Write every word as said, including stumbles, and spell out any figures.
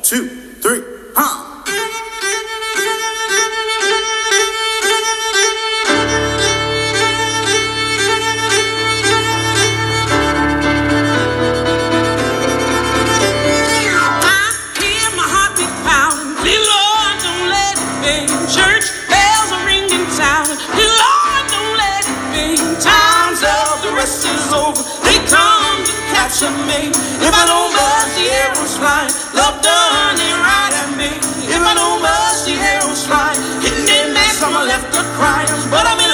two, three, huh? Me. If I don't buzz, the arrows flying. Love done ain't right at me. If I don't buzz, the arrows flying. Hitting that mess, I'ma left her crying. But I'm in